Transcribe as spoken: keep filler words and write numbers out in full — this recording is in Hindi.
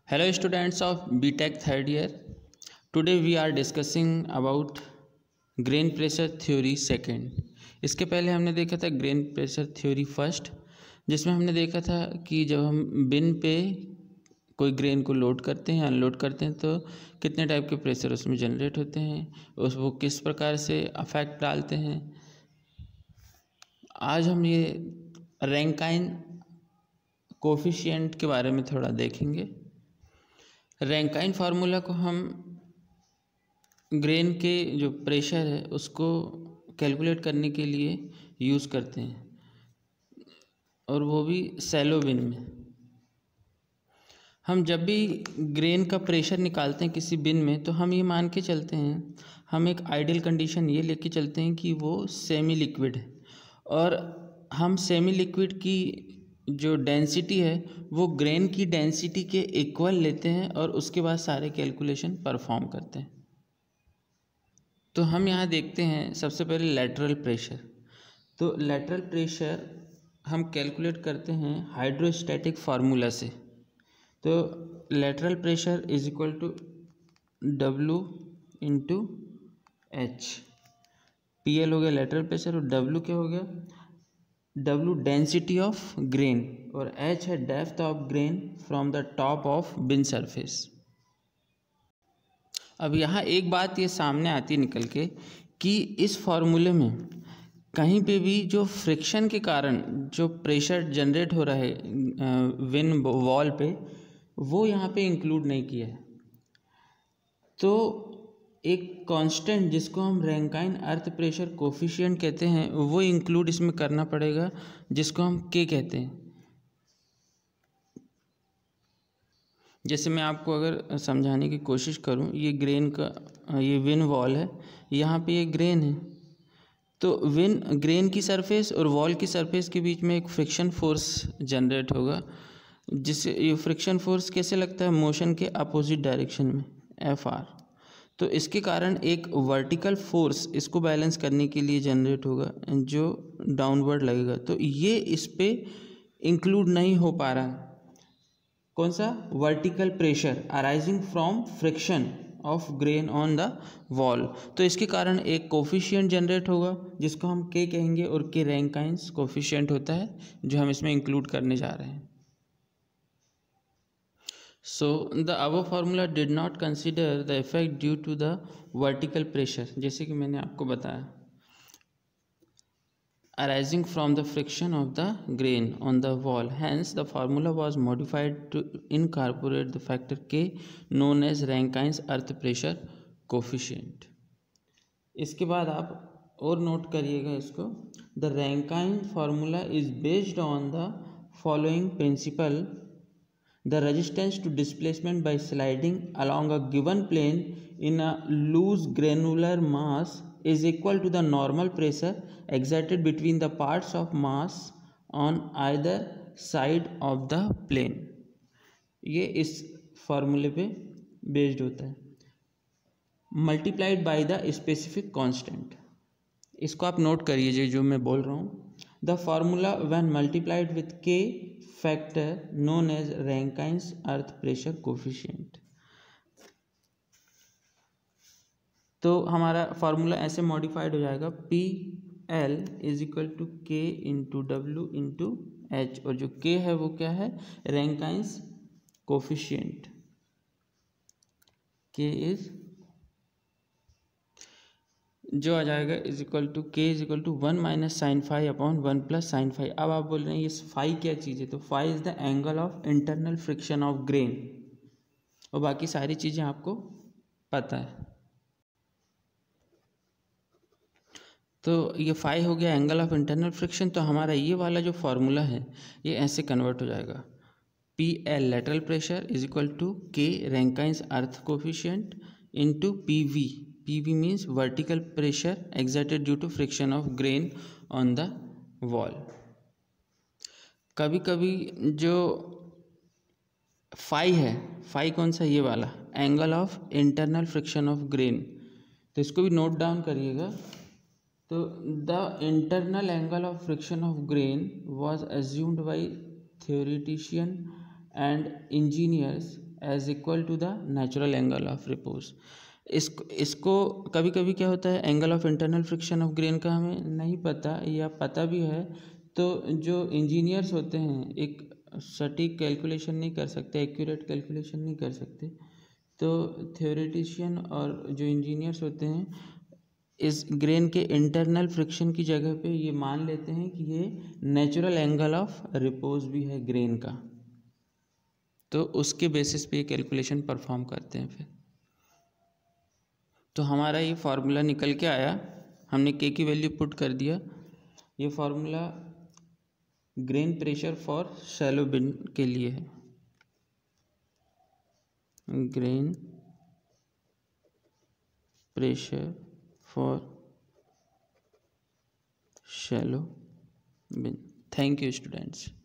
Hello students of B.Tech third year. Today we are discussing about grain pressure theory second. इसके पहले हमने देखा था grain pressure theory first, जिसमें हमने देखा था कि जब हम बिन पे कोई ग्रेन को लोड करते हैं अनलोड करते हैं तो कितने टाइप के प्रेशर उसमें जनरेट होते हैं, उस वो किस प्रकार से अफेक्ट डालते हैं। आज हम ये रैंकाइन कोफिशिएंट के बारे में थोड़ा देखेंगे। रैंकाइन फार्मूला को हम ग्रेन के जो प्रेशर है उसको कैलकुलेट करने के लिए यूज़ करते हैं, और वो भी सैलो बिन में। हम जब भी ग्रेन का प्रेशर निकालते हैं किसी बिन में तो हम ये मान के चलते हैं, हम एक आइडियल कंडीशन ये लेके चलते हैं कि वो सेमी लिक्विड है, और हम सेमी लिक्विड की जो डेंसिटी है वो ग्रेन की डेंसिटी के इक्वल लेते हैं और उसके बाद सारे कैलकुलेशन परफॉर्म करते हैं। तो हम यहाँ देखते हैं सबसे पहले लेटरल प्रेशर। तो लेटरल प्रेशर हम कैलकुलेट करते हैं हाइड्रोस्टैटिक फार्मूला से। तो lateral pressure is equal to W into H. P L हो गया लेटरल प्रेशर, और डब्लू क्या हो गया, डब्लू डेंसिटी ऑफ ग्रेन, और एच है depth of grain from the top of bin surface. अब यहाँ एक बात ये सामने आती निकल के कि इस फॉर्मूले में कहीं पे भी जो फ्रिक्शन के कारण जो प्रेशर जनरेट हो रहा है विन वॉल पे, वो यहाँ पे इंक्लूड नहीं किया है। तो एक कांस्टेंट जिसको हम रैंकाइन अर्थ प्रेशर कोफिशिएंट कहते हैं वो इंक्लूड इसमें करना पड़ेगा, जिसको हम के कहते हैं। जैसे मैं आपको अगर समझाने की कोशिश करूं, ये ग्रेन का ये विन वॉल है, यहाँ पे ये ग्रेन है। तो विन ग्रेन की सरफेस और वॉल की सरफेस के बीच में एक फ्रिक्शन फोर्स जनरेट होगा, जिससे ये फ्रिक्शन फोर्स कैसे लगता है, मोशन के अपोजिट डायरेक्शन में, एफ आर। तो इसके कारण एक वर्टिकल फोर्स इसको बैलेंस करने के लिए जनरेट होगा जो डाउनवर्ड लगेगा। तो ये इस पे इंक्लूड नहीं हो पा रहा। कौन सा, vertical pressure arising from friction of grain on the wall. तो इसके कारण एक कोफिशिएंट जनरेट होगा जिसको हम के कहेंगे, और के रैंकाइन्स कोफिशिएंट होता है जो हम इसमें इंक्लूड करने जा रहे हैं। So the above formula did not consider the effect due to the vertical pressure, जैसे कि मैंने आपको बताया, arising from the friction of the grain on the wall. Hence the formula was modified to incorporate the factor K known as Rankine's earth pressure coefficient. इसके बाद आप और नोट करिएगा इसको, the Rankine formula is based on the following principle. The resistance to displacement by sliding along a given plane in a loose granular mass is equal to the normal pressure exerted between the parts of mass on either side of the plane. ये इस फॉर्मूले पे बेस्ड होता है, multiplied by the specific constant. इसको आप नोट करिए जो मैं बोल रहा हूँ। The formula when multiplied with K factor known as Rankine's earth pressure coefficient. तो हमारा फार्मूला ऐसे मॉडिफाइड हो जाएगा, P L is equal to K into W into H, और जो के है वो क्या है, रैंकाइन्स कोफिशिएंट। के इज जो आ जाएगा is equal to K is equal to one minus sine phi upon one plus sine phi. अब आप बोल रहे हैं ये फाइव क्या चीज़ है, तो phi is the angle of internal friction of grain, और बाकी सारी चीज़ें आपको पता है। तो ये फाइव हो गया एंगल ऑफ इंटरनल फ्रिक्शन। तो हमारा ये वाला जो फार्मूला है ये ऐसे कन्वर्ट हो जाएगा, P L lateral pressure is equal to K Rankine's earth coefficient into P V. P V means vertical pressure exerted due to friction of grain on the wall. कभी कभी जो फाई है, फाई कौन सा, ये वाला angle of internal friction of grain, तो इसको भी नोट डाउन करिएगा। तो the internal angle of friction of grain was assumed by theoretician and engineers as equal to the natural angle of repose. इसको इसको कभी कभी क्या होता है, angle of internal friction of grain का हमें नहीं पता या पता भी है तो जो इंजीनियर्स होते हैं एक सटीक कैलकुलेशन नहीं कर सकते, एक्यूरेट कैलकुलेशन नहीं कर सकते, तो थ्योरेटिशियन और जो इंजीनियर्स होते हैं इस ग्रेन के इंटरनल फ्रिक्शन की जगह पे ये मान लेते हैं कि ये नेचुरल एंगल ऑफ रिपोज भी है ग्रेन का, तो उसके बेसिस पे ये कैलकुलेशन परफॉर्म करते हैं। फिर तो हमारा ये फार्मूला निकल के आया, हमने के की वैल्यू पुट कर दिया। ये formula grain pressure for shallow bin के लिए है, grain pressure for shallow bin. Thank you students.